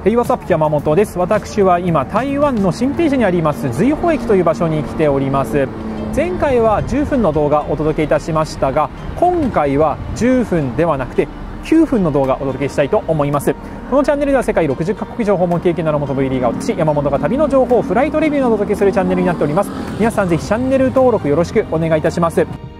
Hey, what's up? 山本です。私は今台湾の新北市にあります瑞穂駅という場所に来ております。前回は10分の動画をお届けいたしましたが、今回は10分ではなくて9分の動画をお届けしたいと思います。このチャンネルでは世界60カ国以上訪問経験のある元 V リーガー私山本が旅の情報、フライトレビューをお届けするチャンネルになっております。皆さんぜひチャンネル登録よろしくお願いいたします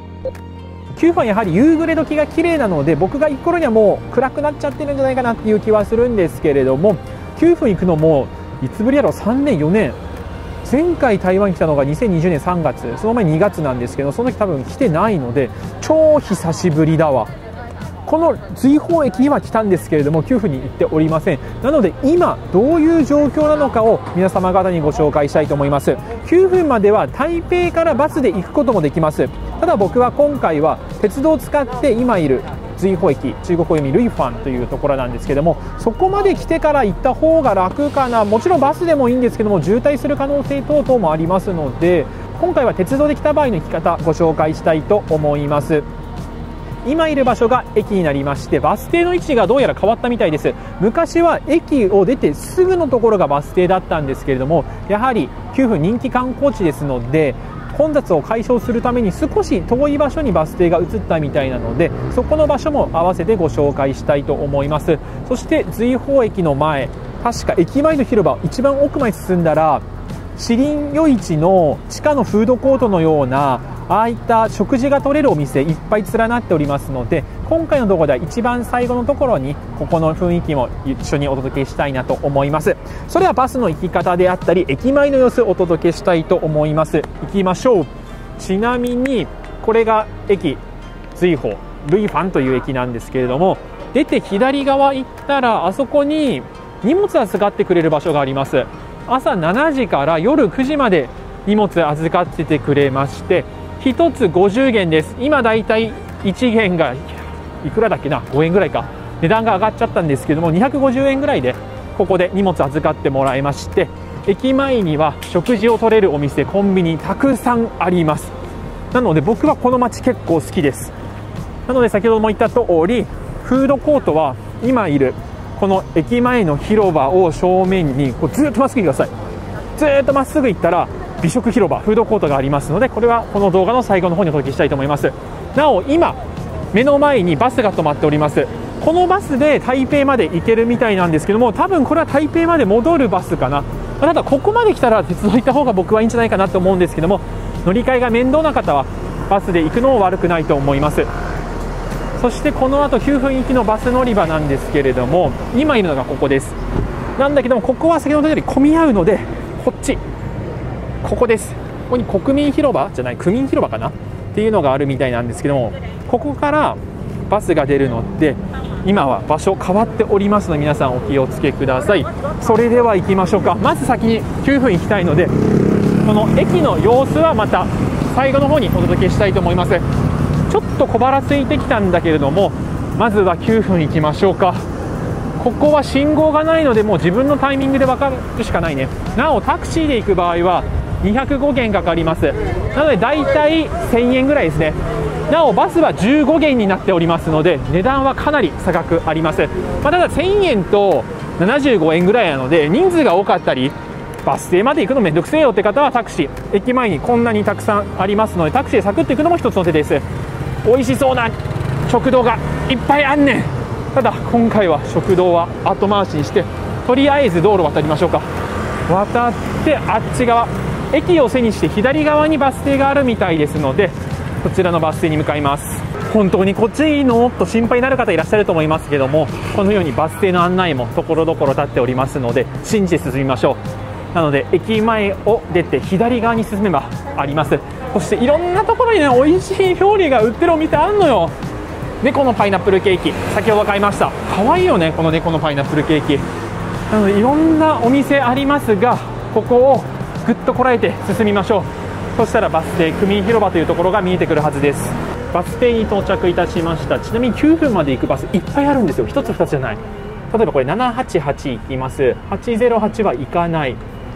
。9分はやはり夕暮れ時が綺麗なので、僕が行く頃にはもう暗くなっちゃってるんじゃないかなっていう気はするんですけれども、9分行くのもいつぶりやろう、3年4年、前回台湾に来たのが2020年3月、その前2月なんですけど、その時多分来てないので超久しぶりだわ。この瑞穂駅には来たんですけれども9分に行っておりません。なので今どういう状況なのかを皆様方にご紹介したいと思います。9分までは台北からバスで行くこともできます。ただ僕は今回は鉄道を使って今いる瑞穂駅、中国語読みルイファンというところなんですけども、そこまで来てから行った方が楽かな。もちろんバスでもいいんですけども、渋滞する可能性等々もありますので、今回は鉄道で来た場合の行き方ご紹介したいと思います。今いる場所が駅になりまして、バス停の位置がどうやら変わったみたいです。昔は駅を出てすぐのところがバス停だったんですけれども、やはり9分人気観光地ですので混雑を解消するために少し遠い場所にバス停が移ったみたいなので、そこの場所も合わせてご紹介したいと思います。そして瑞穂駅の前、確か駅前の広場一番奥まで進んだら士林夜市の地下のフードコートのようなああいった食事が取れるお店いっぱい連なっておりますので、今回の動画では一番最後のところにここの雰囲気も一緒にお届けしたいなと思います。それではバスの行き方であったり駅前の様子をお届けしたいと思います。行きましょう。ちなみにこれが駅瑞穂ルイファンという駅なんですけれども、出て左側行ったらあそこに荷物預かってくれる場所があります。朝7時から夜9時まで荷物預かっててくれまして、1つ50元です。今だいたい1元がいくらだっけな、5円ぐらいか、値段が上がっちゃったんですけども、250円ぐらいでここで荷物預かってもらえまして、駅前には食事を取れるお店、コンビニたくさんあります。なので僕はこの街結構好きです。なので先ほども言った通り、フードコートは今いるこの駅前の広場を正面にこうずっとまっすぐ行ってください。ずっとまっすぐ行ったら美食広場、フードコートがありますので、これはこの動画の最後の方にお届けしたいと思います。なお今目の前にバスが止まっております。このバスで台北まで行けるみたいなんですけども、多分これは台北まで戻るバスかな。ただここまで来たら鉄道行った方が僕はいいんじゃないかなと思うんですけども、乗り換えが面倒な方はバスで行くのも悪くないと思います。そしてこの後9分行きのバス乗り場なんですけれども、今いるのがここです。なんだけどもここは先ほどより混み合うので、こっちここです。ここに国民広場じゃない区民広場かなっていうのがあるみたいなんですけども、ここからバスが出るので今は場所変わっておりますので、皆さんお気をつけください。それでは行きましょうか。まず先に9分行きたいので、この駅の様子はまた最後の方にお届けしたいと思います。ちょっと小腹空いてきたんだけれども、まずは9分行きましょうか。ここは信号がないのでもう自分のタイミングで分かるしかないね。なおタクシーで行く場合は205元かかります。なのでだいたい1000円ぐらいですね。なおバスは15元になっておりますので、値段はかなり差額あります。ただ1000円と75円ぐらいなので、人数が多かったりバス停まで行くのめんどくせえよって方はタクシー、駅前にこんなにたくさんありますのでタクシーでサクッと行くのも一つの手です。美味しそうな食堂がいっぱいあんねん。ただ今回は食堂は後回しにして、とりあえず道路渡りましょうか。渡ってあっち側、駅を背にして左側にバス停があるみたいですので、こちらのバス停に向かいます。本当にこっちいいのと心配になる方いらっしゃると思いますけども、このようにバス停の案内もところどころ立っておりますので信じて進みましょう。なので駅前を出て左側に進めばあります。そしていろんなところにね、美味しい料理が売ってるお店あんのよ。猫のパイナップルケーキ、先ほど買いました。可愛いよね、この猫のパイナップルケーキ。なのでいろんなお店ありますが、ここをぐっとこらえて進みましょう。そしたらバス停区民広場というところが見えてくるはずです。バス停に到着いたしました。ちなみに9分まで行くバスいっぱいあるんですよ。1つ2つじゃない。例えばこれ788行きます。808は行かない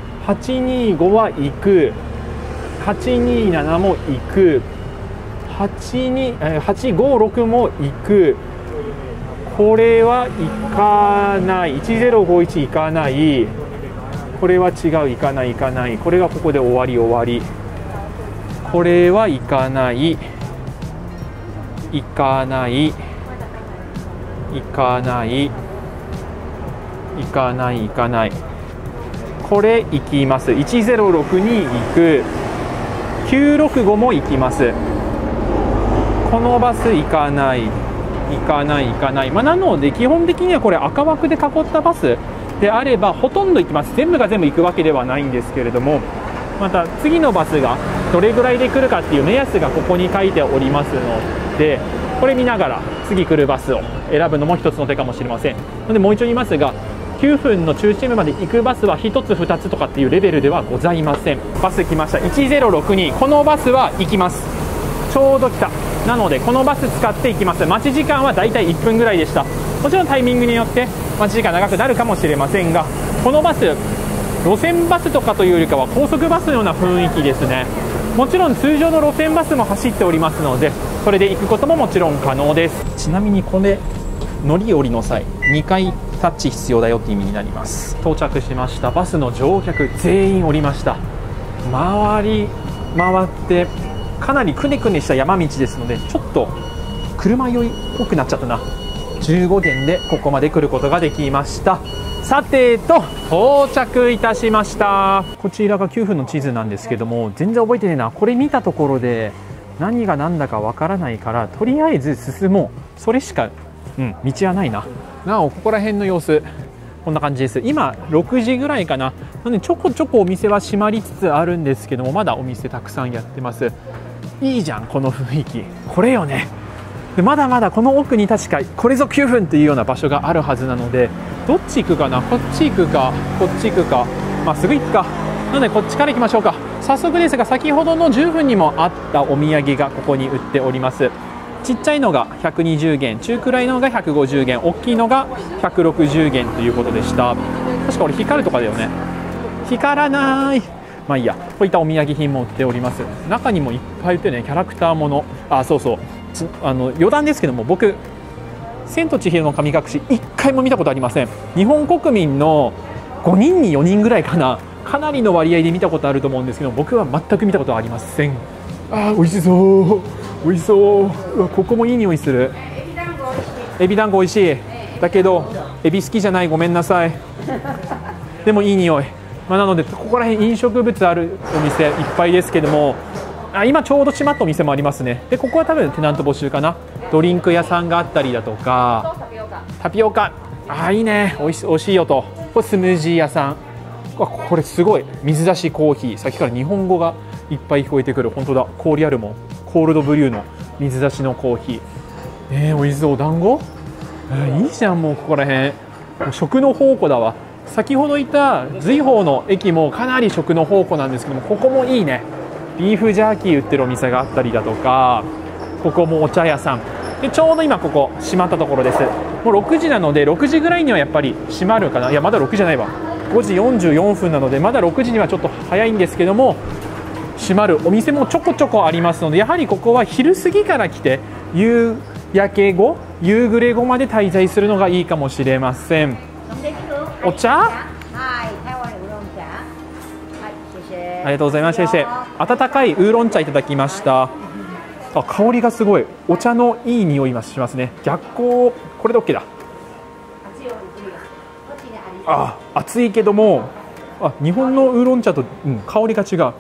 。825は行く。827も行く。856も行く。 これは行かない。1051行かない。これは違う、行かない行かない。これがここで終わり終わり。これは行かない。行かない。行かない。行かない行かない。これ行きます。106に行く。965も行きます。このバス行かない。行かない行かない。なので基本的にはこれ赤枠で囲ったバスであればほとんど行きます。全部が全部行くわけではないんですけれども、また次のバスがどれぐらいで来るかっていう目安がここに書いておりますので、これ見ながら次来るバスを選ぶのも一つの手かもしれません。なのでもう一度言いますが、9分の中心部まで行くバスは1つ2つとかっていうレベルではございません。バス来ました。1062。このバスは行きます。ちょうど来た。なのでこのバス使って行きます。待ち時間はだいたい1分ぐらいでした。もちろんタイミングによって待ち時間長くなるかもしれませんが、このバス路線バスとかというよりかは高速バスのような雰囲気ですね。もちろん通常の路線バスも走っておりますので、それで行くことももちろん可能です。ちなみにこれ乗り降りの際2回タッチ必要だよって意味になります。到着しました。バスの乗客全員降りました。回ってかなりくねくねした山道ですので、ちょっと車酔いっぽくなっちゃったな。15元でここまで来ることができました。さてと到着いたしました。こちらが9分の地図なんですけども、全然覚えてねえな。これ見たところで何が何だかわからないから、とりあえず進もう。それしか道はないな。なおここら辺の様子こんな感じです。今6時ぐらいかな。なのでちょこちょこお店は閉まりつつあるんですけども、まだお店たくさんやってます。いいじゃんこの雰囲気。これよね。でまだまだこの奥に確かこれぞ9分というような場所があるはずなので、どっち行くかな。こっち行くかこっち行くか、まあすぐ行くか。なのでこっちから行きましょうか。早速ですが、先ほどの10分にもあったお土産がここに売っております。ちっちゃいのが120元、中くらいのが150元、大きいのが160元ということでした。確か俺光るとかだよね。光らない。まあいいや。こういったお土産品も売っております。中にもいっぱい売ってね、キャラクターもの。そうそう、余談ですけども、僕千と千尋の神隠し1回も見たことありません。日本国民の5人に4人ぐらいかな、かなりの割合で見たことあると思うんですけど、僕は全く見たことはありません。美味しそう、美味しそう。ここもいい匂いする。エビ団子美味しい。だけどエビ好きじゃない、ごめんなさい。でもいい匂い。なのでここら辺飲食物あるお店いっぱいですけども、今ちょうど閉まったお店もありますね。でここは多分テナント募集かな。ドリンク屋さんがあったりだとか、タピオカ、いいね、おいしいよと。これスムージー屋さん。これすごい、水出しコーヒー。さっきから日本語がいっぱい聞こえてくる。本当だ、氷あるもん。コールドブリューの水出しのコーヒー。美味しそう。お団子、いいじゃん。もうここら辺もう食の宝庫だわ。先ほどいた瑞宝の駅もかなり食の宝庫なんですけども、ここもいいね。ビーフジャーキー売ってるお店があったりだとか、ここもお茶屋さんで、ちょうど今ここ閉まったところです。もう6時なので6時ぐらいにはやっぱり閉まるかな。いやまだ6時じゃないわ、5時44分なのでまだ6時にはちょっと早いんですけども、閉まるお店もちょこちょこありますので、やはりここは昼過ぎから来て夕焼け後、夕暮れ後まで滞在するのがいいかもしれません。お茶、ありがとうございます。先生、温かいウーロン茶いただきました。香りがすごい。お茶のいい匂いがしますね。逆光、これで OK だ。熱いけども、日本のウーロン茶と、香りが違う。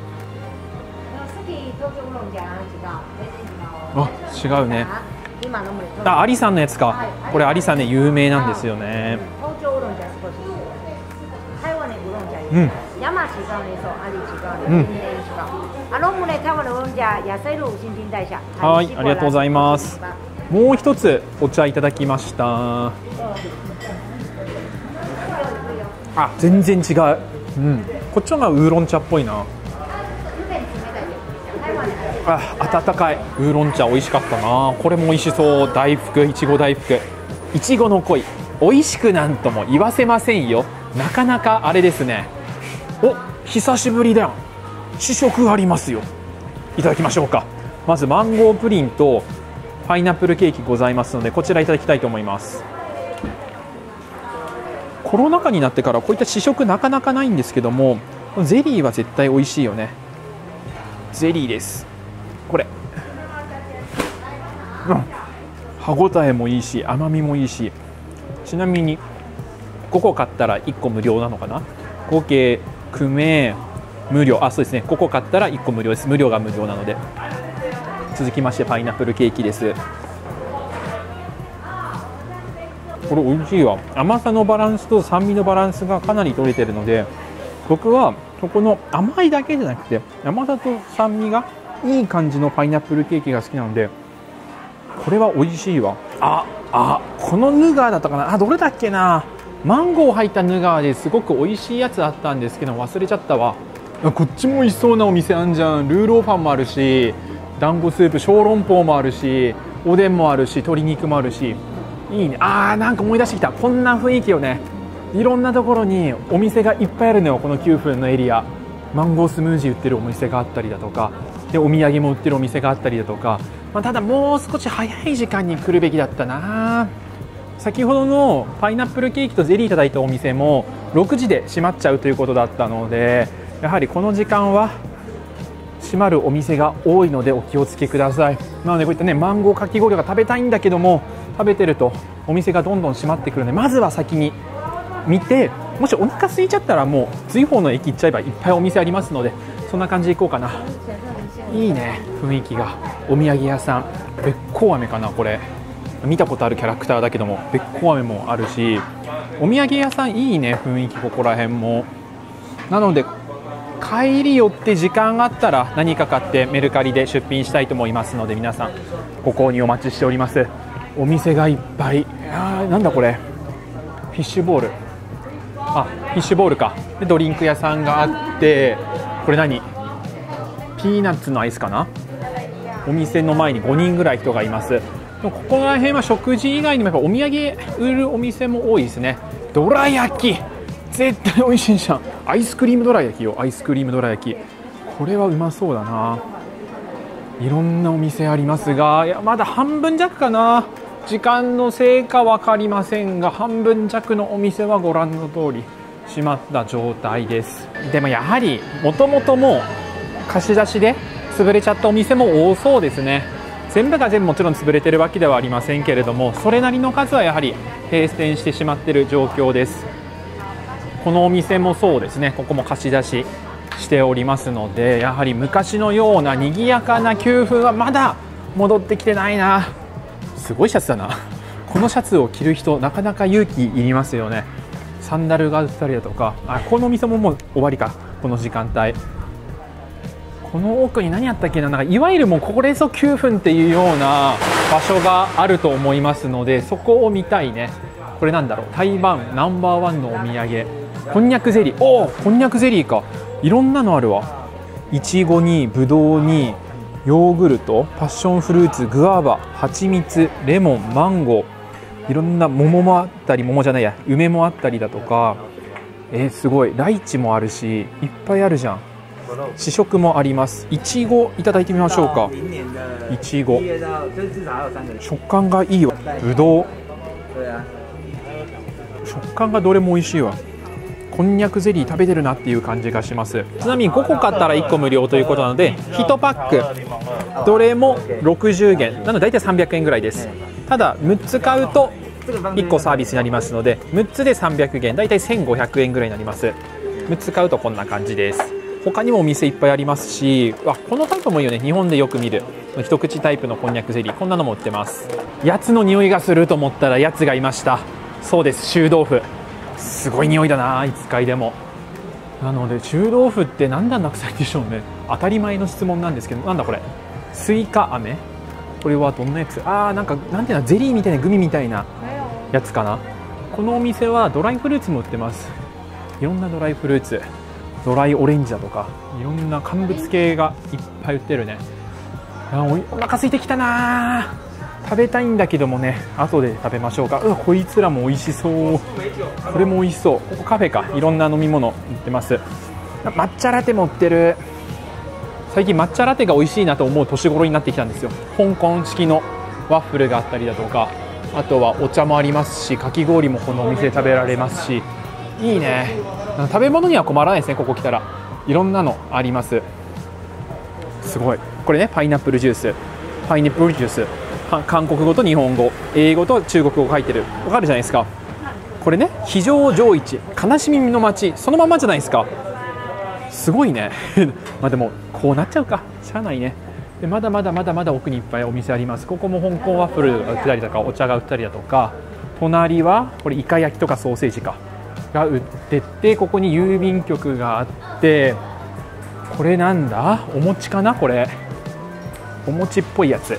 違うね。アリさんのやつか。これアリさんね、有名なんですよね。はい、ありがとうございます。もう一つお茶いただきました。全然違う。こっちの方がウーロン茶っぽいな。温かいウーロン茶美味しかったな。これも美味しそう。大福、いちご大福、いちごの恋、美味しくなんとも言わせませんよ。なかなかあれですね。久しぶりだ。試食ありますよ。いただきましょうか。まずマンゴープリンとパイナップルケーキございますので、こちらいただきたいと思います。コロナ禍になってからこういった試食なかなかないんですけども、ゼリーは絶対美味しいよね。ゼリーです。これ、歯ごたえもいいし甘みもいいし、ちなみに5個買ったら1個無料なのかな。合計9名無料、そうですね、5個買ったら1個無料です。無料が無料なので。続きましてパイナップルケーキです。これ美味しいわ。甘さのバランスと酸味のバランスがかなり取れてるので、僕はそこの甘いだけじゃなくて甘さと酸味がいい感じのパイナップルケーキが好きなので、これは美味しいわ。このヌガーだったかな。どれだっけな。マンゴー入ったヌガーですごく美味しいやつあったんですけど忘れちゃったわ。こっちも美味しそうなお店あんじゃん。ルーローファンもあるし、団子スープ小籠包もあるし、おでんもあるし、鶏肉もあるし、いいね。なんか思い出してきた。こんな雰囲気よね。いろんなところにお店がいっぱいあるのよ、この9分のエリア。マンゴースムージー売ってるお店があったりだとかで、お土産も売ってるお店があったりだとか、ただもう少し早い時間に来るべきだったな。先ほどのパイナップルケーキとゼリーいただいたお店も6時で閉まっちゃうということだったので、やはりこの時間は閉まるお店が多いのでお気をつけください。なのでこういったね、マンゴーかき氷が食べたいんだけども、食べてるとお店がどんどん閉まってくるので、まずは先に見て、もしお腹空いちゃったらもう随宝の駅行っちゃえばいっぱいお店ありますので、そんな感じで行こうかな。いいね、雰囲気が。お土産屋さん、べっこう飴かな。これ見たことあるキャラクターだけども、べっこう飴もあるし、お土産屋さんいいね、雰囲気。ここら辺もなので帰り寄って時間があったら何か買ってメルカリで出品したいと思いますので、皆さんご購入お待ちしております。お店がいっぱい。なんだこれ、フィッシュボール。フィッシュボールか。でドリンク屋さんがあって、これ何、ピーナッツのアイスかな。お店の前に5人ぐらい人がいます。ここら辺は食事以外にもやっぱお土産売るお店も多いですね。どら焼き絶対美味しいじゃん。アイスクリームどら焼きよ。アイスクリームどら焼き、これはうまそうだな。いろんなお店ありますが、まだ半分弱かな。時間のせいか分かりませんが、半分弱のお店はご覧の通り閉まった状態です。でもやはりもともとも貸し出しで潰れちゃったお店も多そうですね。全部が全部もちろん潰れてるわけではありませんけれども、それなりの数はやはり閉店してしまっている状況です。このお店もそうですね、ここも貸し出ししておりますので、やはり昔のような賑やかな9分はまだ戻ってきてないな。すごいシャツだな。このシャツを着る人なかなか勇気いりますよね。サンダルが売ったりだとか、このお店ももう終わりか、この時間帯。この奥に何やったっけな、なんかいわゆるもうこれぞ9分っていうような場所があると思いますので、そこを見たいね。これなんだろう、台湾ナンバーワンのお土産、こんにゃくゼリー。こんにゃくゼリーか。いろんなのあるわ。いちごにぶどうにヨーグルト、パッションフルーツ、グアバ、蜂蜜、レモン、マンゴー、いろんな桃もあったり、桃じゃないや、梅もあったりだとか、すごいライチもあるし、いっぱいあるじゃん。試食もあります。いちごいただいてみましょうか。いちご食感がいいわ。ぶどう食感がどれも美味しいわ。こんにゃくゼリー食べてるなっていう感じがします。ちなみに5個買ったら1個無料ということなので、1パックどれも60元なので大体300円ぐらいです。ただ6つ買うと1個サービスになりますので、6つで300元、大体1500円ぐらいになります。6つ買うとこんな感じです。他にもお店いっぱいありますし、このタイプもいいよね。日本でよく見る一口タイプのこんにゃくゼリー、こんなのも売ってます。やつの匂いがすると思ったらやつがいました。そうです、臭豆腐。すごい匂いだな、いつ嗅いでも。なので臭豆腐って何段なくさいでしょうね。当たり前の質問なんですけど、なんだこれ、スイカ飴、これはどんなやつ。なんかなんていうの、ゼリーみたいなグミみたいなやつかな。このお店はドライフルーツも売ってます。いろんなドライフルーツ、ドライオレンジだとかいろんな乾物系がいっぱい売ってるね。お腹空いてきたな。食べたいんだけどもね、後で食べましょうか。こいつらも美味しそう。これも美味しそう。ここカフェか。いろんな飲み物売ってます。抹茶ラテも売ってる。最近抹茶ラテが美味しいなと思う年頃になってきたんですよ。香港式のワッフルがあったりだとか、あとはお茶もありますし、かき氷もこのお店で食べられますし、いいね。食べ物には困らないですね。ここ来たらいろんなのあります。すごい。これね、パイナップルジュース、パイナップルジュース、韓国語と日本語、英語と中国語書いてる。わかるじゃないですか。これね、非常上市、悲しみの街、そのままじゃないですか。すごいねまあでもこうなっちゃうか、しゃあないね。でまだまだ奥にいっぱいお店あります。ここも香港ワッフルが売ってたりとか、お茶が売ったりだとか、隣はこれイカ焼きとかソーセージかが売ってて、ここに郵便局があって、これなんだ、お餅かな、これお餅っぽいやつ。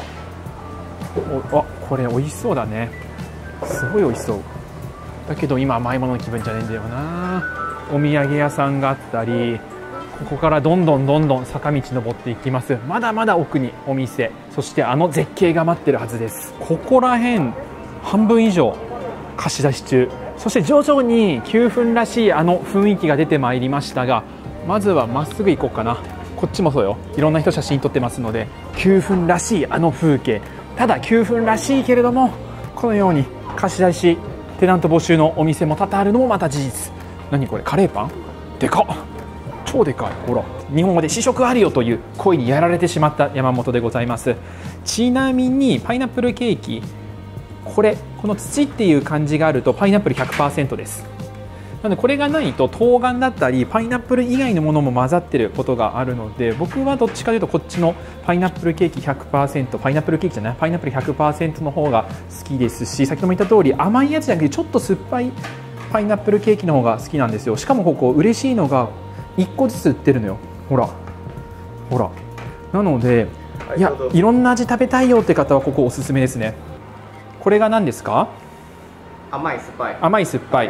これ美味しそうだね。すごい美味しそう。だけど今甘いものの気分じゃねえんだよな。お土産屋さんがあったり、ここからどんどん坂道登っていきます。まだまだ奥にお店、そしてあの絶景が待ってるはずです。ここら辺半分以上貸し出し中。そして徐々に9分らしいあの雰囲気が出てまいりましたが、まずはまっすぐ行こうかな。こっちもそうよ、いろんな人写真撮ってますので、9分らしいあの風景。ただ9分らしいけれども、このように貸し出しテナント募集のお店も多々あるのもまた事実。何これ、カレーパンでかっ、超でかい。ほら、日本語で試食あるよという声にやられてしまった山本でございます。ちなみにパイナップルケーキ、この土っていう漢字があるとパイナップル 100% です。なのでこれがないと冬瓜だったりパイナップル以外のものも混ざってることがあるので、僕はどっちかというとこっちのパイナップルケーキ 100%、 パイナップルケーキじゃない、パイナップル 100% の方が好きですし、先ほども言った通り甘いやつじゃなくてちょっと酸っぱいパイナップルケーキの方が好きなんですよ。しかもここ嬉しいのが1個ずつ売ってるのよ。ほらほら、なのでいろんな味食べたいよって方はここおすすめですね。これが何ですか？ 甘い酸っぱい。 甘い酸っぱい。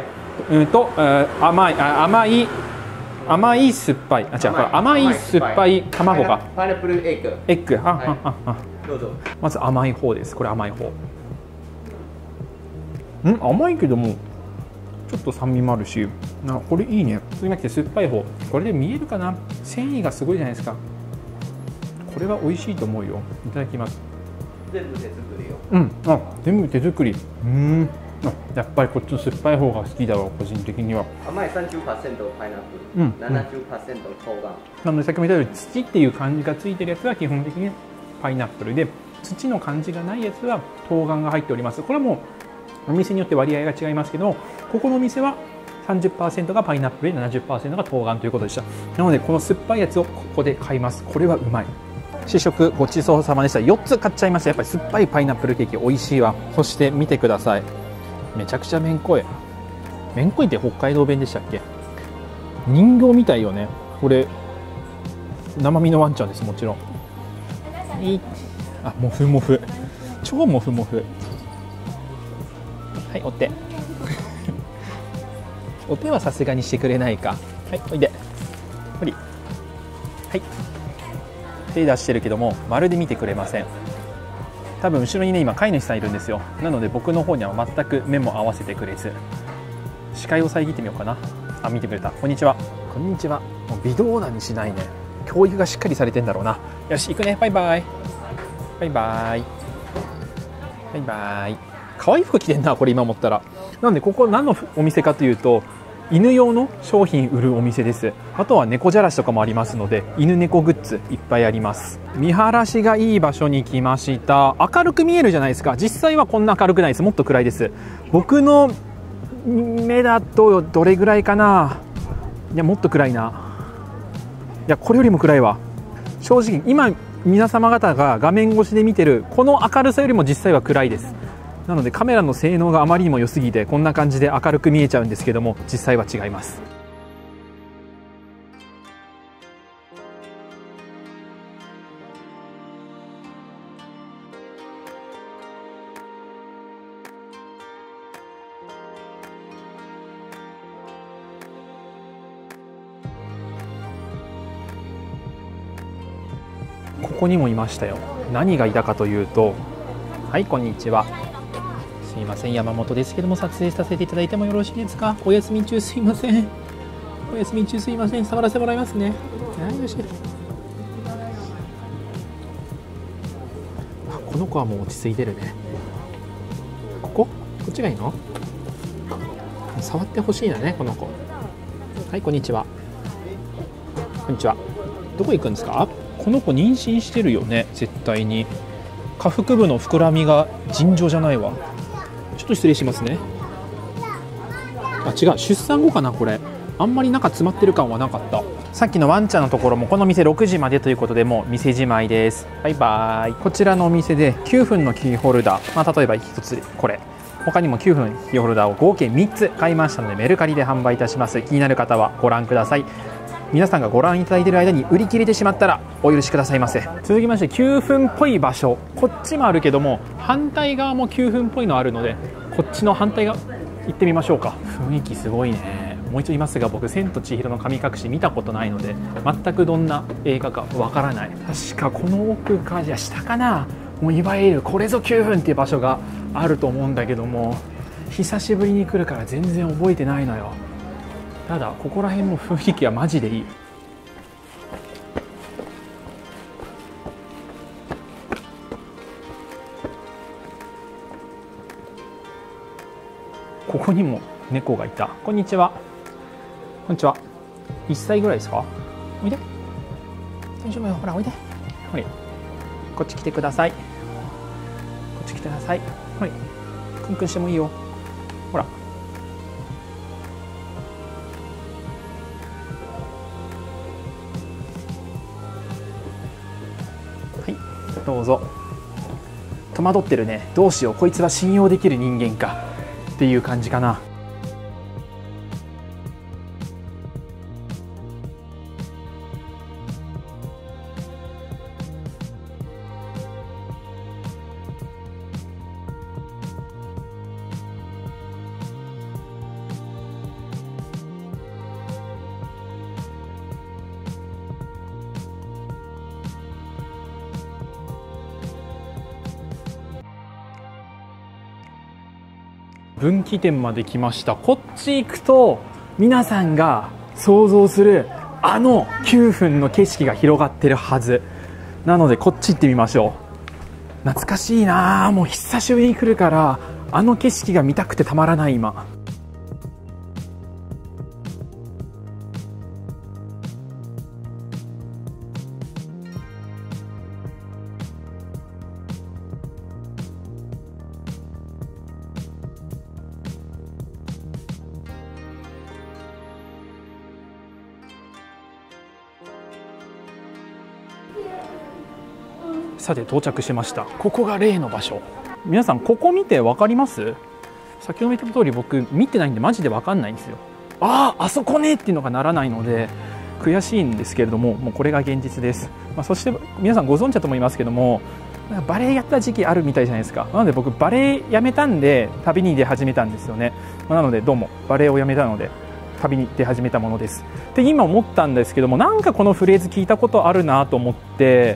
甘い酸っぱい。違う、甘い酸っぱい卵が。 パイナップルエッグ。 エッグ。 どうぞ。 まず甘い方です。これ甘い方。甘いけどもちょっと酸味もあるし、これいいね。それじゃなくて酸っぱい方。これで見えるかな。繊維がすごいじゃないですか。これは美味しいと思うよ。いただきます。 全部手作りよ。 全部手作り。やっぱりこっちの酸っぱい方が好きだわ、個人的には。 甘い 30% パイナップル、70% 冬瓜。 なので先ほど言ったように土っていう漢字がついてるやつは基本的にパイナップルで、土の漢字がないやつは冬瓜が入っております。これはもうお店によって割合が違いますけども、ここのお店は 30% がパイナップルで 70% が冬瓜ということでした。なのでこの酸っぱいやつをここで買います。これはうまい。試食ごちそうさまでした。4つ買っちゃいました。やっぱり酸っぱいパイナップルケーキ美味しいわ。そして見てください、めちゃくちゃめんこい。めんこいって北海道弁でしたっけ？人形みたいよね。これ生身のワンちゃんです。もちろん。もふもふ、超もふもふ。はい、お手お手はさすがにしてくれないか。はい、おいで。ほり。はい、手出してるけどもまるで見てくれません。多分後ろにね、今飼い主さんいるんですよ。なので僕の方には全く目も合わせてくれず、視界を遮ってみようかな。見てくれた。こんにちは。こんにちは。もう微動だにしないね。教育がしっかりされてんだろうな。よし、行くね。バイバイバイバイバイバイ。可愛い服着てんな、これ今思ったら。なんでここ何のお店かというと、犬用の商品売るお店です。あとは猫じゃらしとかもありますので、犬猫グッズいっぱいあります。見晴らしがいい場所に来ました。明るく見えるじゃないですか。実際はこんな明るくないです。もっと暗いです。僕の目だとどれぐらいかな。いや、もっと暗いな。いや、これよりも暗いわ。正直今皆様方が画面越しで見てるこの明るさよりも実際は暗いです。なのでカメラの性能があまりにも良すぎてこんな感じで明るく見えちゃうんですけども、実際は違います。ここにもいましたよ。何がいたかというと、はい、こんにちは。すいません、山本ですけども撮影させていただいてもよろしいですか？お休み中すいません。お休み中すいません。触らせてもらいますね。はい、よし。このの子はもう落ち着いてるね。こっちがいいの？触ってほしいんだね、この子。はい、こんにちは。こんにちは。どこ行くんですか？この子妊娠してるよね、絶対に。下腹部の膨らみが尋常じゃないわ。ちょっと失礼しますね。あ、違う、出産後かな、これ。あんまり中詰まってる感はなかった。さっきのワンちゃんのところもこの店6時までということで、もう店じまいです。バイバーイ。こちらのお店で9分のキーホルダー、例えば1つこれ、他にも9分キーホルダーを合計3つ買いましたので、メルカリで販売いたします。気になる方はご覧ください。皆さんがご覧いただいている間に売り切れてしまったらお許しくださいませ。続きまして9分っぽい場所、こっちもあるけども反対側も9分っぽいのあるので、こっちの反対側行ってみましょうか。雰囲気すごいね。もう一度言いますが、僕千と千尋の神隠し見たことないので全くどんな映画かわからない。確かこの奥か、じゃあ下かな。もういわゆるこれぞ9分っていう場所があると思うんだけども、久しぶりに来るから全然覚えてないのよ。ただここら辺の雰囲気はマジでいい。ここにも猫がいた。こんにちは。こんにちは。1歳ぐらいですか？おいで。大丈夫よ。ほらおいで。はい。こっち来てください。こっち来てください。はい。クンクンしてもいいよ。ほら。はい。どうぞ。戸惑ってるね。どうしよう。こいつは信用できる人間かっていう感じかな。分岐点まで来ました。こっち行くと皆さんが想像するあの9分の景色が広がってるはずなので、こっち行ってみましょう。懐かしいな。もう久しぶりに来るからあの景色が見たくてたまらない今。さて到着しました。ここが例の場所。皆さんここ見て分かります？先ほど言った通り僕見てないんでマジで分かんないんですよ。あそこねっていうのがならないので悔しいんですけれども、もうこれが現実です。そして皆さんご存知だと思いますけども、バレエやった時期あるみたいじゃないですか。なので僕バレエやめたんで旅に出始めたんですよね。なのでどうもバレエをやめたので旅に出始めたものです。で今思ったんですけども、なんかこのフレーズ聞いたことあるなと思って。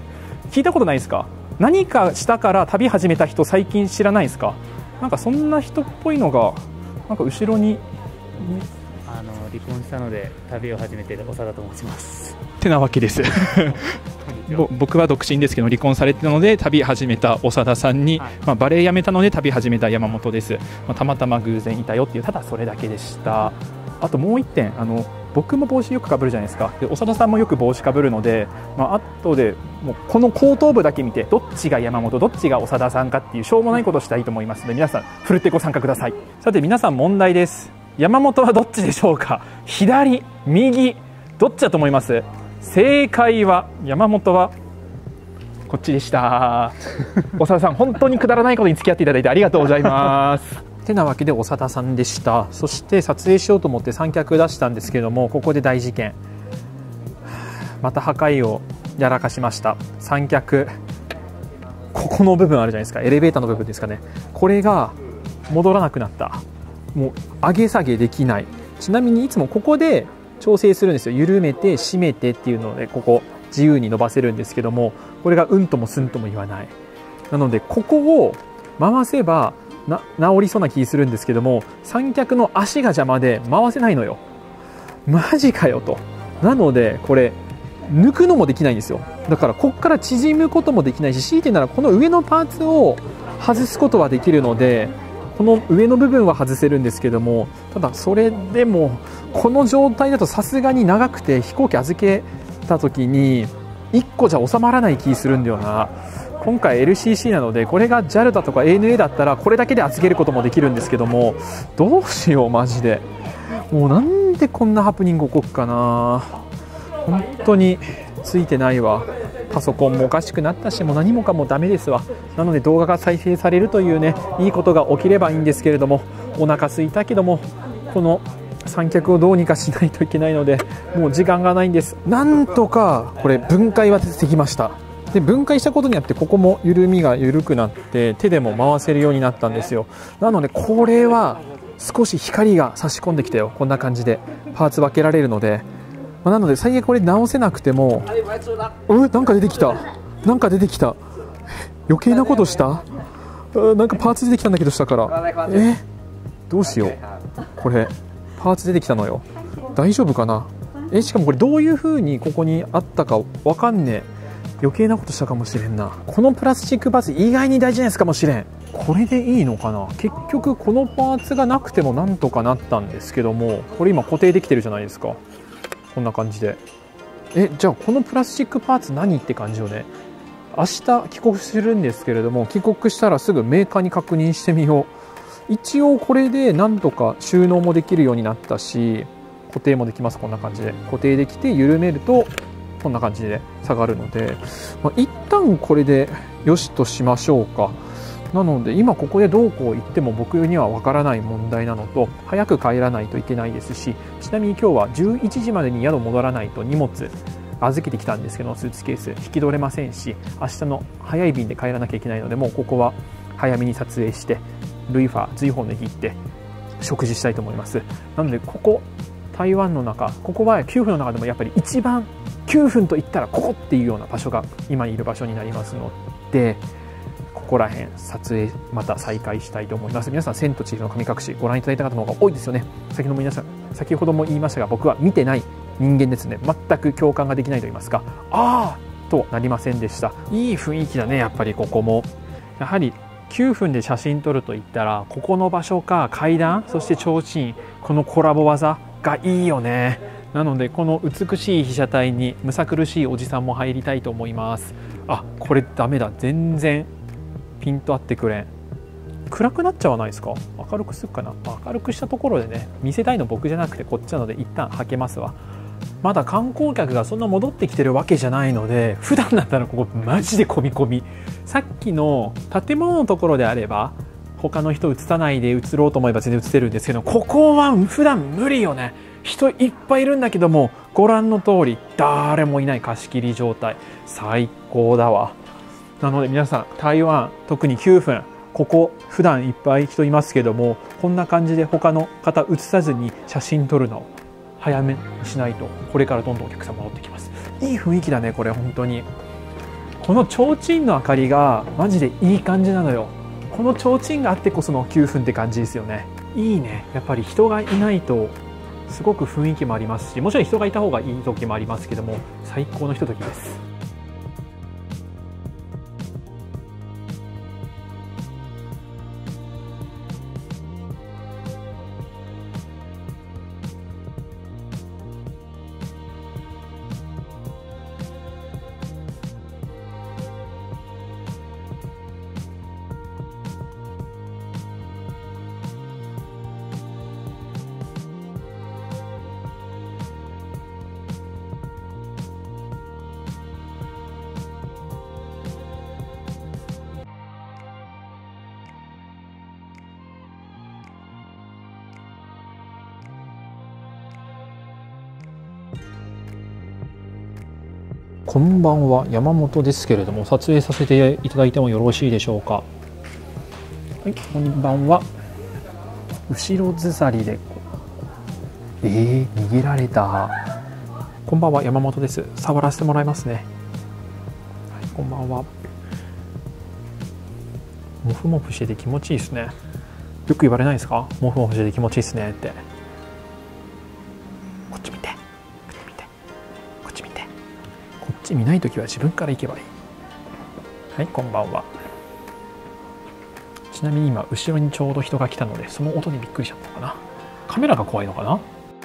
聞いたことないですか？何かしたから旅始めた人最近知らないですか？なんかそんな人っぽいのがなんか後ろに離婚したので旅を始めている長田と申します。 ってなわけです僕は独身ですけど離婚されてたので旅始めた長田さんに、バレエやめたので旅始めた山本です。たまたま偶然いたよっていう、ただそれだけでした。あともう一点、僕も帽子よくかぶるじゃないですか。で長田さんもよく帽子かぶるので、後でもうこの後頭部だけ見てどっちが山本どっちが長田さんかっていうしょうもないことをしたいと思いますので、皆さんふるってご参加ください。さて皆さん問題です。山本はどっちでしょうか？左右どっちだと思います？正解は山本はこっちでした長田さん本当にくだらないことに付き合っていただいてありがとうございますてなわけで長田さんでした。そして撮影しようと思って三脚出したんですけども、ここで大事件。また破壊をやらかしました。三脚ここの部分あるじゃないですか、エレベーターの部分ですかね。これが戻らなくなった。もう上げ下げできない。ちなみにいつもここで調整するんですよ。緩めて締めてっていうのでここ自由に伸ばせるんですけども、これがうんともすんとも言わない。なのでここを回せば治りそうな気するんですけども、三脚の足が邪魔で回せないのよ。マジかよと。なのでこれ抜くのもできないんですよ。だからここから縮むこともできないし、強いてならこの上のパーツを外すことはできるので、この上の部分は外せるんですけども、ただそれでもこの状態だとさすがに長くて飛行機預けた時に1個じゃ収まらない気するんだよな。今回 LCC なので、これが JAL だとか ANA だったらこれだけで預けることもできるんですけども、どうしようマジで。もうなんでこんなハプニング起こるかな。本当についてないわ。パソコンもおかしくなったし、もう何もかもダメですわ。なので動画が再生されるというね、いいことが起きればいいんですけれども、お腹空いたけどもこの三脚をどうにかしないといけないので、もう時間がないんです。なんとかこれ分解はできました。で分解したことによってここも緩みが緩くなって手でも回せるようになったんですよ。なのでこれは少し光が差し込んできたよ。こんな感じでパーツ分けられるので、なので最悪これ直せなくても、なんか出てきた、なんか出てきた、余計なことした、なんかパーツ出てきたんだけど下から、どうしよう、これパーツ出てきたのよ、大丈夫かな。しかもこれどういう風にここにあったかわかんねえ。余計なことしたかもしれんな。このプラスチックパーツ意外に大事なやつかもしれん。これでいいのかな。結局このパーツがなくてもなんとかなったんですけども、これ今固定できてるじゃないですか、こんな感じで。じゃあこのプラスチックパーツ何って感じよね。明日帰国するんですけれども、帰国したらすぐメーカーに確認してみよう。一応これでなんとか収納もできるようになったし、固定もできます。こんな感じで固定できて、緩めるとこんな感じで下がるので、一旦これでよしとしましょうか。なので今ここでどうこう言っても僕にはわからない問題なのと、早く帰らないといけないですし、ちなみに今日は11時までに宿戻らないと荷物預けてきたんですけど、スーツケース引き取れませんし、明日の早い便で帰らなきゃいけないので、もうここは早めに撮影してルイファ随宝の駅行って食事したいと思います。なのでここ台湾の中、ここは9分の中でもやっぱり一番9分といったらここっていうような場所が今いる場所になりますので、ここら辺撮影また再開したいと思います。皆さん千と千尋の神隠しご覧いただいた方の方が多いですよね。先ほども言いましたが、僕は見てない人間ですね。全く共感ができないと言いますか、となりませんでした。いい雰囲気だね。やっぱりここもやはり9分で写真撮るといったら、ここの場所か階段、そして提灯、このコラボ技がいいよね。なのでこの美しい被写体にむさ苦しいおじさんも入りたいと思います。これダメだ、全然ピント合ってくれん。暗くなっちゃわないですか。明るくするかな。明るくしたところでね、見せたいの僕じゃなくてこっちなので一旦はけますわ。まだ観光客がそんな戻ってきてるわけじゃないので、普段だったらここマジで混み込み。さっきの建物のところであれば他の人映さないで映ろうと思えば全然映せるんですけど、ここは普段無理よね。人いっぱいいるんだけども、ご覧の通り誰もいない貸し切り状態、最高だわ。なので皆さん、台湾特に9分、ここ普段いっぱい人いますけども、こんな感じで他の方映さずに写真撮るのを早めにしないと、これからどんどんお客さん戻ってきます。いい雰囲気だねこれ。本当にこの提灯の明かりがマジでいい感じなのよ。この提灯があってこその9分って感じですよね。いいね。やっぱり人がいないとすごく雰囲気もありますし、もちろん人がいた方がいい時もありますけども、最高のひとときです。こんばんは、山本ですけれども、撮影させていただいてもよろしいでしょうか。はい、こんばんは。後ろずりで逃げられた。こんばんは、山本です。触らせてもらいますね。はい、こんばんは。モフモフしてて気持ちいいですね。よく言われないですか、モフモフしてて気持ちいいですねって。こっち見て、こっち見て、こっち見て。 ち見ないときは自分から行けばいい。はい、こんばんは。ちなみに今後ろにちょうど人が来たので、その音にびっくりしちゃったのかな。カメラが怖いのかな。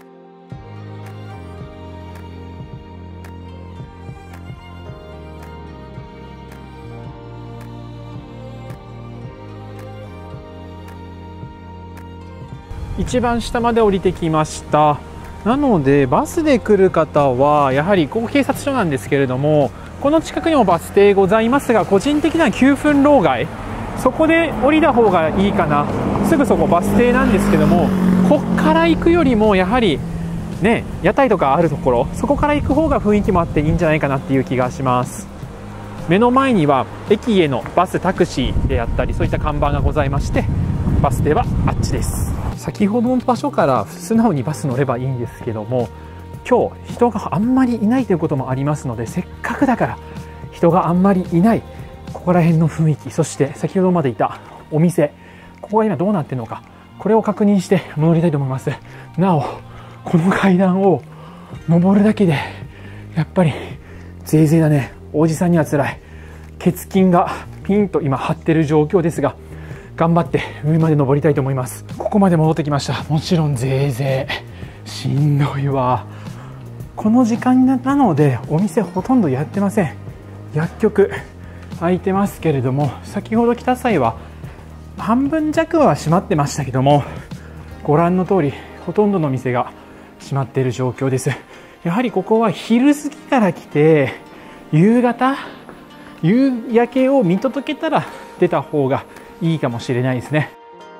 一番下まで降りてきました。なのでバスで来る方はやはりここ警察署なんですけれども、この近くにもバス停ございますが、個人的には9分老街、そこで降りた方がいいかな。すぐそこバス停なんですけども、こっから行くよりもやはりね、屋台とかあるところ、そこから行く方が雰囲気もあっていいんじゃないかなっていう気がします。目の前には駅へのバス、タクシーであったり、そういった看板がございまして、バス停はあっちです。先ほどの場所から素直にバス乗ればいいんですけども、今日人があんまりいないということもありますので、せっかくだから人があんまりいないここら辺の雰囲気、そして先ほどまでいたお店、ここが今どうなっているのか、これを確認して戻りたいと思います。なおこの階段を登るだけでやっぱりぜいぜいだね。おじさんには辛い。血筋がピンと今張っている状況ですが、頑張って上まで登りたいと思います。ここまで戻ってきました。もちろんぜいぜいしんどいわ。この時間なのでお店ほとんどやってません。薬局開いてますけれども、先ほど来た際は半分弱は閉まってましたけども、ご覧の通りほとんどの店が閉まっている状況です。やはりここは昼過ぎから来て、夕方夕焼けを見届けたら出た方がいいかもしれないですね。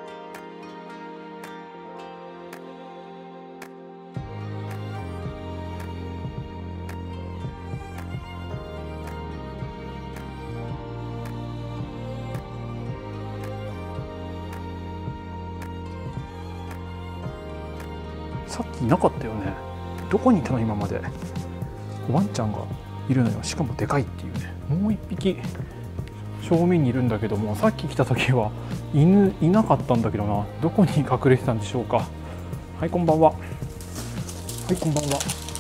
さっきいなかったよね。どこにいたの今まで。ワンちゃんがいるのよ。しかもでかいっていうね。もう一匹正面にいるんだけども、さっき来た時は犬いなかったんだけどな。どこに隠れてたんでしょうか。はい、こんばんは。はい、こんばん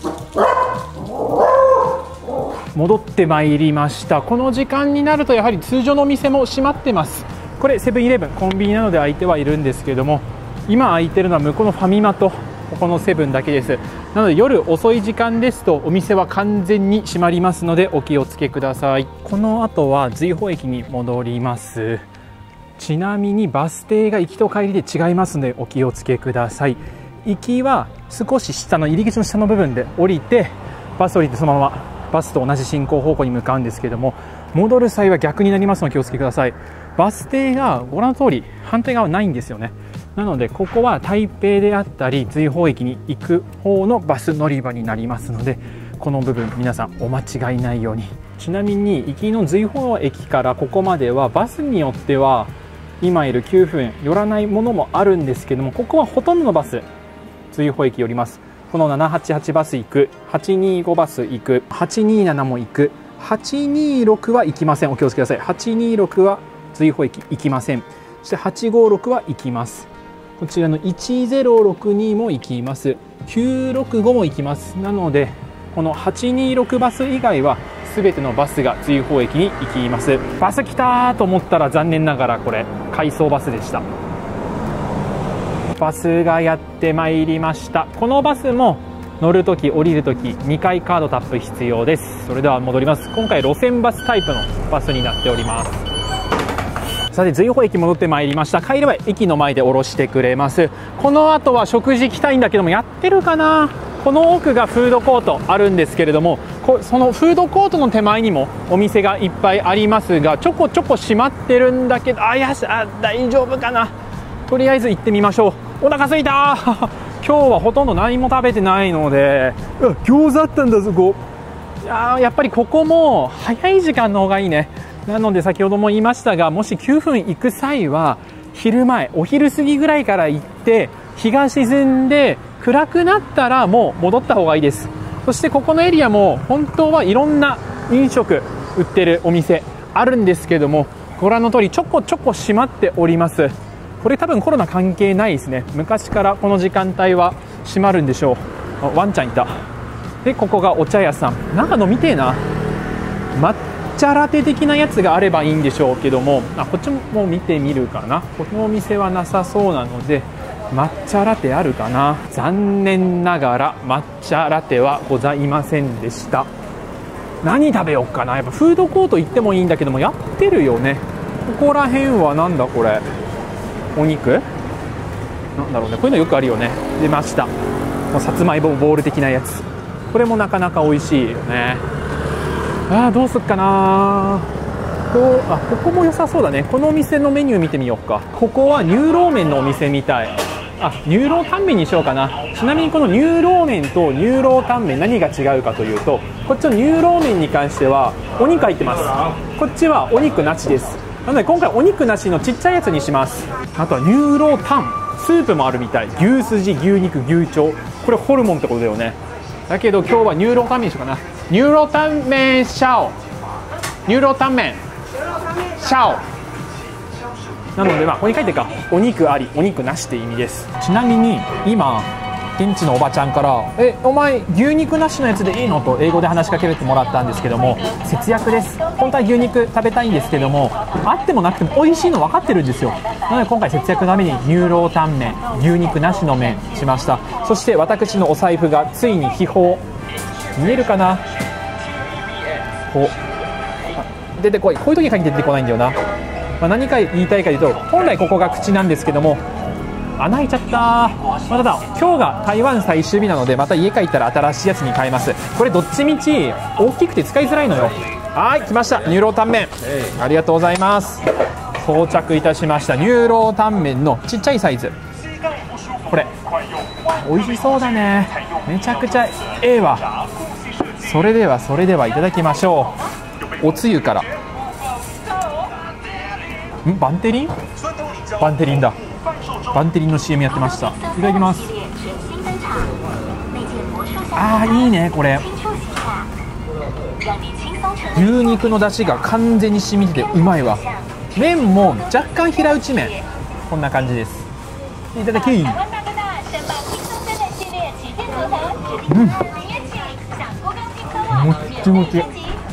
は。戻ってまいりました。この時間になるとやはり通常のお店も閉まってます。これセブンイレブン、コンビニなので開いてはいるんですけれども、今開いてるのは向こうのファミマとここのセブンだけです。なので夜遅い時間ですとお店は完全に閉まりますのでお気をつけください。この後は瑞穂駅に戻ります。ちなみにバス停が行きと帰りで違いますのでお気をつけください。行きは少し下の入り口の下の部分で降りて、バス降りてそのままバスと同じ進行方向に向かうんですけども、戻る際は逆になりますので気をつけください。バス停がご覧の通り反対側ないんですよね。なのでここは台北であったり瑞穂駅に行く方のバス乗り場になりますので、この部分皆さんお間違いないように。ちなみに行きの瑞穂駅からここまではバスによっては今いる9分寄らないものもあるんですけども、ここはほとんどのバス瑞穂駅寄ります。この788バス行く、825バス行く、827も行く、826は行きません。お気をつけください。826は瑞穂駅行きません。そして856は行きます。こちらの1062も行きます。965も行きます。なのでこの826バス以外は全てのバスが瑞穂駅に行きます。バス来たと思ったら残念ながらこれ回送バスでした。バスがやってまいりました。このバスも乗るとき降りるとき2回カードタップ必要です。それでは戻ります。今回路線バスタイプのバスになっております。さて瑞穂駅戻ってまいりました。帰りは駅の前で降ろしてくれます。この後は食事行きたいんだけども、やってるかな。この奥がフードコートあるんですけれども、そのフードコートの手前にもお店がいっぱいありますが、ちょこちょこ閉まってるんだけど、大丈夫かな。とりあえず行ってみましょう。お腹すいた今日はほとんど何も食べてないので、餃子あったんだぞ。やっぱりここも早い時間の方がいいね。なので先ほども言いましたが、もし9分行く際は昼前、お昼過ぎぐらいから行って、日が沈んで暗くなったらもう戻った方がいいです。そしてここのエリアも本当はいろんな飲食売ってるお店あるんですけども、ご覧の通りちょこちょこ閉まっております。これ多分コロナ関係ないですね。昔からこの時間帯は閉まるんでしょう。ワンちゃんいた。でここがお茶屋さん。なんか飲みてえな。 抹茶ラテ的なやつがあればいいんでしょうけども、こっちも見てみるかな。このお店はなさそうなので、抹茶ラテあるかな。残念ながら抹茶ラテはございませんでした。何食べようかな。やっぱフードコート行ってもいいんだけども、やってるよね。ここら辺はなんだこれ、お肉なんだろうね。こういうのよくあるよね。出ました。もうさつまいもボール的なやつ、これもなかなか美味しいよね。どうすっかな。ここも良さそうだね。このお店のメニュー見てみようか。ここは乳老麺のお店みたい。乳老タンメンにしようかな。ちなみにこの乳老麺と乳老タンメン何が違うかというと、こっちの乳老麺に関してはお肉入ってます。こっちはお肉なしです。なので今回お肉なしのちっちゃいやつにします。あとは乳老タンスープもあるみたい。牛すじ、牛肉、牛腸、これホルモンってことだよね。だけど今日は乳老タンメンにしようかな。乳老タンメンシャオ、乳老タンメンシャオなので、ここに書いてるか、お肉ありお肉なしって意味です。ちなみに今現地のおばちゃんからお前牛肉なしのやつでいいのと英語で話しかけてもらったんですけども、節約です。本当は牛肉食べたいんですけども、あってもなくても美味しいの分かってるんですよ。なので今回節約のために乳老タンメン、牛肉なしの麺しました。そして私のお財布がついに秘宝、見えるかな。出てこい。こういう時に限って出てこないんだよな。何か言いたいかというと、本来ここが口なんですけども、穴開いちゃった。ただ今日が台湾最終日なので、また家帰ったら新しいやつに変えます。これどっちみち大きくて使いづらいのよ。はい、来ました。乳老タンメン、ありがとうございます。到着いたしました。乳老タンメンのちっちゃいサイズ、これ美味しそうだね。めちゃくちゃええわ。それではいただきましょう。おつゆから。バンテリンだ。バンテリンの CM やってました。いただきます。いいね。これ牛肉の出汁が完全に染みててうまいわ。麺も若干平打ち麺、こんな感じです。いただき。もっちもち。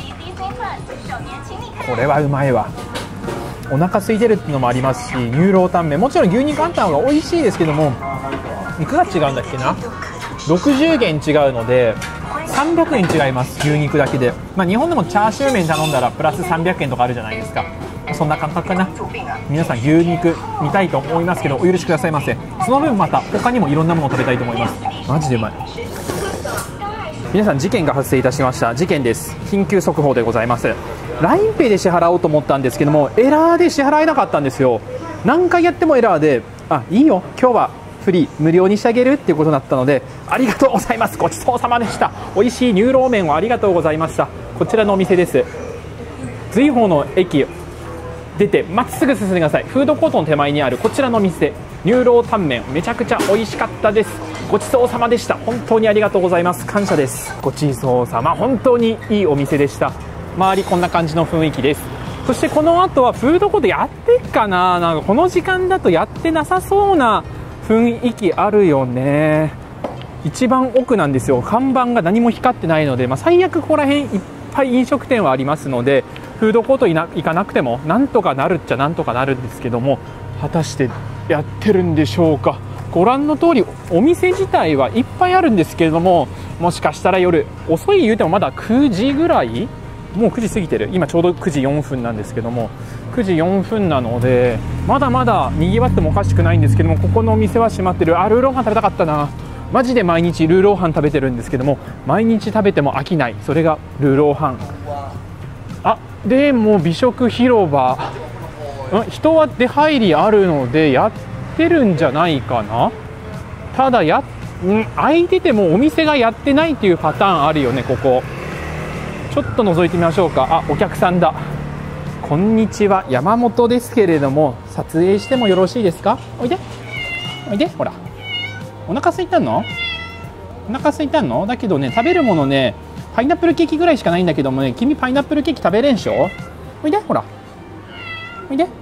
これはうまいわ。お腹空いてるっていうのもありますし、乳老タンメン、もちろん牛肉あんたんが美味しいですけども、いくら違うんだっけな、60元違うので300円違います。牛肉だけで。日本でもチャーシュー麺頼んだらプラス300円とかあるじゃないですか。そんな感覚かな。皆さん牛肉見たいと思いますけどお許しくださいませ。その分また他にもいろんなものを食べたいと思います。マジでうまい。皆さん、事件が発生いたしました。事件です。緊急速報でございます。 LINEPay で支払おうと思ったんですけども、エラーで支払えなかったんですよ。何回やってもエラーで、いいよ今日はフリー無料にしてあげるっていうことだったので、ありがとうございます。ごちそうさまでした。美味しい乳老麺をありがとうございました。こちらのお店です。瑞宝の駅出てまっすぐ進んでください。フードコートの手前にあるこちらのお店、乳老タンメン、めちゃくちゃ美味しかったです。ごちそうさまでした。本当にありがとうございます。感謝です。ごちそうさま。本当にいいお店でした。周りこんな感じの雰囲気です。そしてこの後はフードコートやってっかな。なんかこの時間だとやってなさそうな雰囲気あるよね。一番奥なんですよ。看板が何も光ってないので、最悪ここら辺いっぱい飲食店はありますので、フードコート行かなくてもなんとかなるっちゃなんとかなるんですけども、果たしてやってるんでしょうか。ご覧の通りお店自体はいっぱいあるんですけれども、もしかしたら夜遅い言うてもまだ9時ぐらい、もう9時過ぎてる。今ちょうど9時4分なんですけども、9時4分なのでまだまだ賑わってもおかしくないんですけども、ここのお店は閉まってる。ルーローハン食べたかったな。マジで毎日ルーローハン食べてるんですけども、毎日食べても飽きない。それがルーローハン。でも美食広場、人は出入りあるのでやってるんじゃないかな。ただ開いててもお店がやってないっていうパターンあるよね。ここちょっと覗いてみましょうか。お客さんだ。こんにちは、山本ですけれども撮影してもよろしいですか。おいでおいで。ほら、お腹空いたの？お腹空いたの？だけどね、食べるものね、パイナップルケーキぐらいしかないんだけどもね、君パイナップルケーキ食べれんしょ。おいで、ほら、おいで。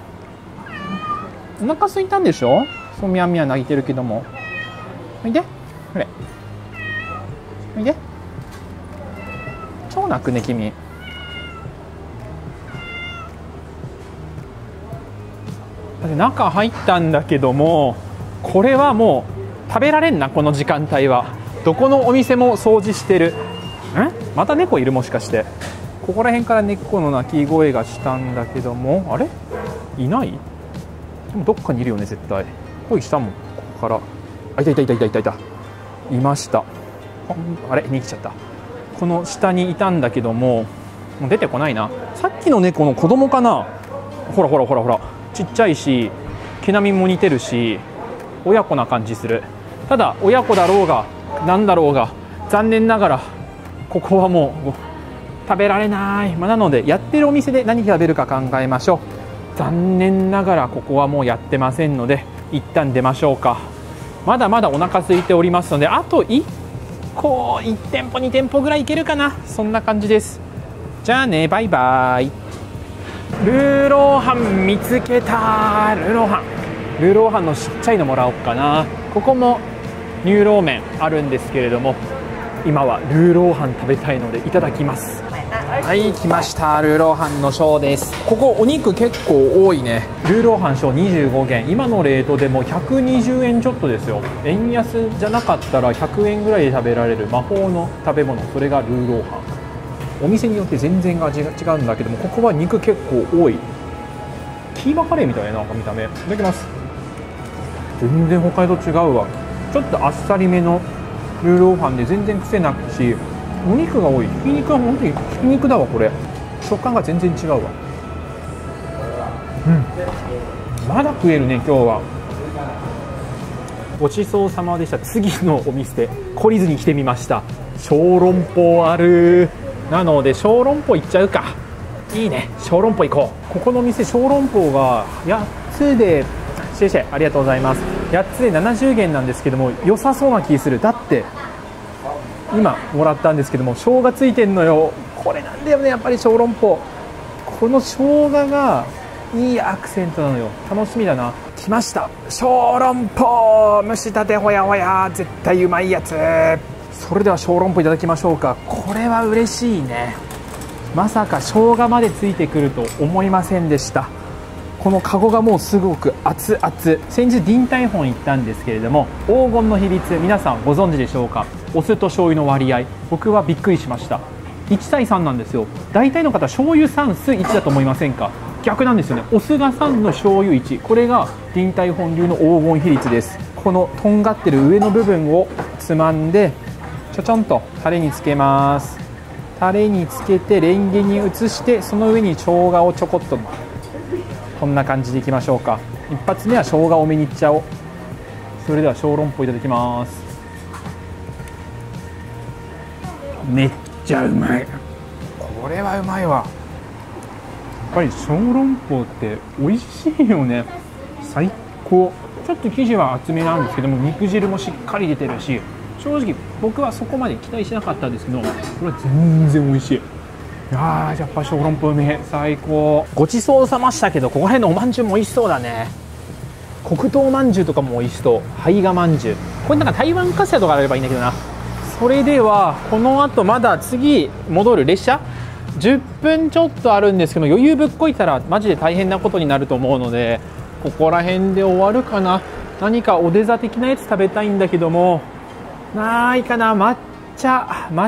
お腹空いたんでしょ。そうみやみや泣いてるけども、おいで、ほれ、おいで。超泣くね君。 中入ったんだけども、これはもう食べられんな。この時間帯はどこのお店も掃除してる。また猫いる？もしかしてここら辺から猫の鳴き声がしたんだけども、あれいない？でもどっかにいるよね絶対。声したもんここから。あ、いたいたいたいたいたいた、いました。あれ逃げちゃった。この下にいたんだけども、もう出てこないな。さっきの猫の子供かな。ほらほらほらほら、ちっちゃいし毛並みも似てるし親子な感じする。ただ親子だろうがなんだろうが残念ながらここはもう食べられない。なのでやってるお店で何食べるか考えましょう。残念ながらここはもうやってませんので一旦出ましょうか。まだまだお腹空いておりますので、あと1店舗2店舗ぐらいいけるかな。そんな感じです。じゃあね、バイバイ。ルーローハン見つけた。ルーローハンのちっちゃいのもらおうかな。ここも乳ローメンあるんですけれども、今はルーローハン食べたいのでいただきます。はい、来ました。ルーローハンのショーです。ここお肉結構多いね。ルーローハンショー25元、今のレートでも120円ちょっとですよ。円安じゃなかったら100円ぐらいで食べられる魔法の食べ物、それがルーローハン。お店によって全然味が違うんだけども、ここは肉結構多い。キーマカレーみたいな見た目。いただきます。全然他と違うわ。ちょっとあっさりめのルーローハンで全然癖なくし、お肉が多い。ひき肉は本当にひき肉だわ。これ食感が全然違うわ。まだ食えるね今日は。ごちそうさまでした。次のお店懲りずに来てみました。小籠包ある。なので小籠包行っちゃうか。いいね、小籠包行こう。ここの店小籠包が8つでありがとうございます。8つで70元なんですけども、良さそうな気する。だって今もらったんですけども、生姜ついてんのよ。これなんだよね、やっぱり小籠包。この生姜がいいアクセントなのよ。楽しみだな。来ました、小籠包。蒸したてほやほや、絶対うまいやつ。それでは小籠包いただきましょうか。これは嬉しいね。まさか生姜までついてくると思いませんでした。このカゴがもうすごく熱々。先日ディンタイフォン行ったんですけれども、黄金の比率皆さんご存知でしょうか。お酢と醤油の割合、僕はびっくりしました。1対3なんですよ。大体の方醤油3酢1だと思いませんか。逆なんですよね。お酢が3の醤油1。これがディンタイフォン流の黄金比率です。このとんがってる上の部分をつまんでちょちょんとタレにつけます。タレにつけてレンゲに移して、その上に生姜をちょこっと、こんな感じでいきましょうか。一発目は生姜多めにいっちゃおう。それでは小籠包いただきます。めっちゃうまい。これはうまいわ。やっぱり小籠包って美味しいよね。最高。ちょっと生地は厚めなんですけども、肉汁もしっかり出てるし、正直僕はそこまで期待しなかったんですけど、これは全然美味しい。やっぱ小籠包うめえ、最高。ごちそうさましたけど、ここら辺のおまんじゅうも美味しそうだね。黒糖まんじゅうとかも美味しそう。胚芽まんじゅう、これなんか台湾カスタードがあればいいんだけどな。それではこの後まだ次戻る列車10分ちょっとあるんですけど、余裕ぶっこいたらマジで大変なことになると思うので、ここら辺で終わるかな。何かおデザ的なやつ食べたいんだけども、ないかな。抹茶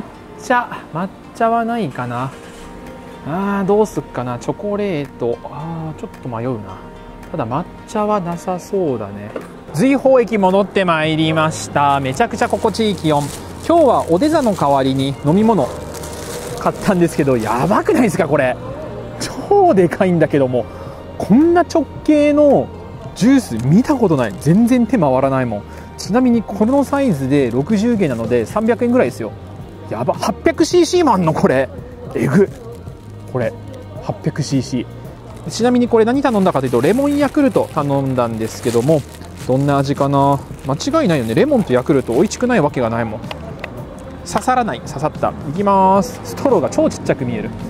はないかな。どうすっかな。チョコレート、ちょっと迷うな。ただ抹茶はなさそうだね。瑞宝駅戻ってまいりました。めちゃくちゃ心地いい気温。今日はおデザの代わりに飲み物買ったんですけど、やばくないですかこれ。超でかいんだけども、こんな直径のジュース見たことない。全然手回らないもん。ちなみにこのサイズで60元なので300円ぐらいですよ。やば。 800cc もあんのこれ。えぐ。これ 800cc。 ちなみにこれ何頼んだかというと、レモンヤクルト頼んだんですけども、どんな味かな。間違いないよね。レモンとヤクルト美味しくないわけがないもん。刺さらない。刺さった。いきます。ストローが超ちっちゃく見える。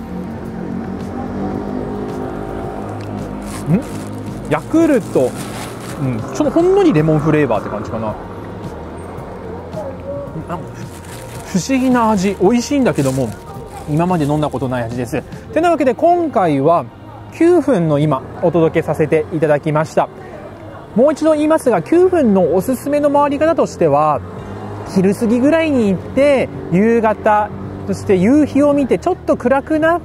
ヤクルト、ちょっとほんのりレモンフレーバーって感じかな。不思議な味。美味しいんだけども今まで飲んだことない味です。てなわけで今回は 9分の今お届けさせていただきました。もう一度言いますが、9分のおすすめの回り方としては、昼過ぎぐらいに行って夕方、そして夕日を見てちょっと暗くなって、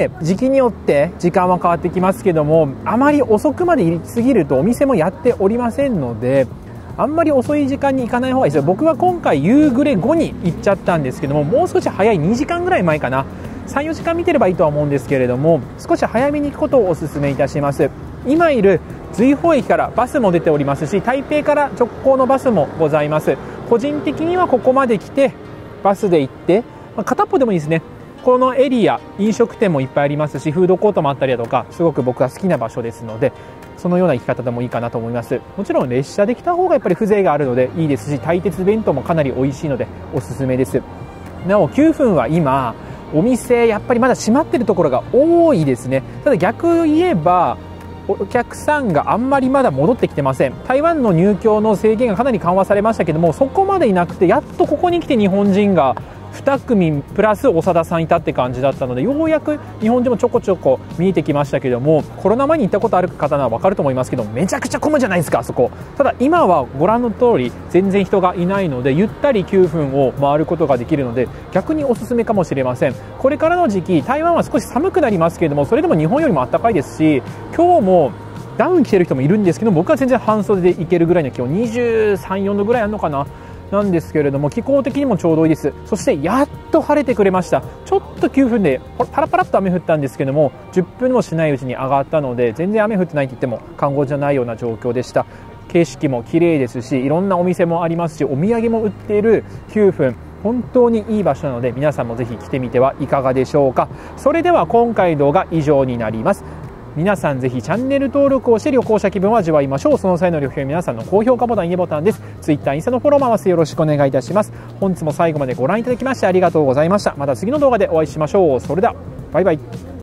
時期によって時間は変わってきますけども、あまり遅くまで行き過ぎるとお店もやっておりませんので、あんまり遅い時間に行かない方がいいですよ。僕は今回夕暮れ後に行っちゃったんですけども、もう少し早い2時間ぐらい前かな、3、4時間見てればいいとは思うんですけれども、少し早めに行くことをお勧めいたします。今いる瑞宝駅からバスも出ておりますし、台北から直行のバスもございます。個人的にはここまで来てバスで行って、片っぽでもいいですね。このエリア飲食店もいっぱいありますし、フードコートもあったりだとか、すごく僕は好きな場所ですので、そのような行き方でもいいかなと思います。もちろん列車で来た方がやっぱり風情があるのでいいですし、台鉄弁当もかなり美味しいのでおすすめです。なお9分は今お店やっぱりまだ閉まっているところが多いですね。ただ逆を言えばお客さんがあんまりまだ戻ってきてません。台湾の入境の制限がかなり緩和されましたけども、そこまでいなくて、やっとここに来て日本人が2組プラス長田さんいたって感じだったので、ようやく日本人もちょこちょこ見えてきましたけども、コロナ前に行ったことある方なら分かると思いますけど、めちゃくちゃ混むじゃないですか、あそこ。ただ今はご覧の通り全然人がいないので、ゆったり9分を回ることができるので、逆におすすめかもしれません。これからの時期台湾は少し寒くなりますけれども、それでも日本よりも暖かいですし、今日もダウン着てる人もいるんですけど、僕は全然半袖で行けるぐらいの気温、23、4度ぐらいあるのかななんですけれども、気候的にもちょうどいいです。そしてやっと晴れてくれました。ちょっと9分でパラパラっと雨降ったんですけども、10分もしないうちに上がったので、全然雨降ってないと言っても過言じゃないような状況でした。景色も綺麗ですし、いろんなお店もありますし、お土産も売っている9分、本当にいい場所なので、皆さんもぜひ来てみてはいかがでしょうか。それでは今回動画以上になります。皆さんぜひチャンネル登録をして旅行者気分を味わいましょう。その際の旅費は皆さんの高評価ボタン、いいねボタンです。Twitter、インスタのフォローも合わせてよろしくお願いいたします。本日も最後までご覧いただきましてありがとうございました。また次の動画でお会いしましょう。それではバイバイ。